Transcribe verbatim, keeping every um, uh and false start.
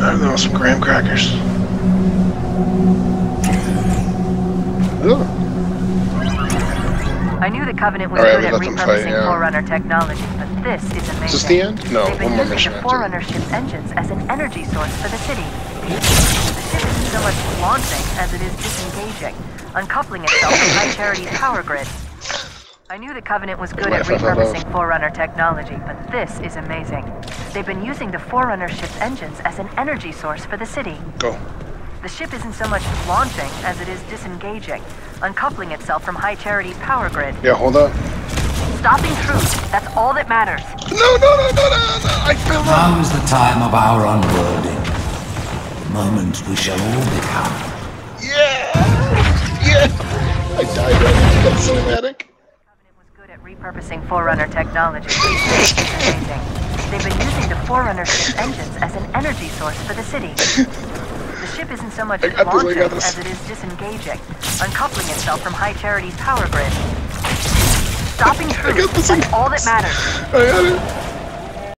I know, some graham crackers. Ugh. I knew the Covenant was All right, good we at let them repurposing fight, yeah. Forerunner technology, but this is amazing. Is this the end? No, They've been one more using mission the after. Forerunner ship's engines as an energy source for the city. The ship isn't so much launching as it is disengaging, uncoupling itself from High Charity's power grid. I knew the Covenant was good at repurposing Forerunner technology, but this is amazing. They've been using the Forerunner ship's engines as an energy source for the city. Go. The ship isn't so much launching as it is disengaging, uncoupling itself from High Charity's power grid. Yeah, hold up. Stopping Truth, that's all that matters. No, no, no, no, no, no, I fell off. Now is the time of our unfolding. The moment we shall all become. Yeah! Yeah! I died right. That's cinematic. Covenant was good at repurposing Forerunner technology. This is amazing. They've been using the Forerunner ship's engines as an energy source for the city. The ship isn't so much I got this, I launching got this. as it is disengaging, uncoupling itself from High Charity's power grid. Stopping Truth, got this, I that's got all that this. matters. I got it.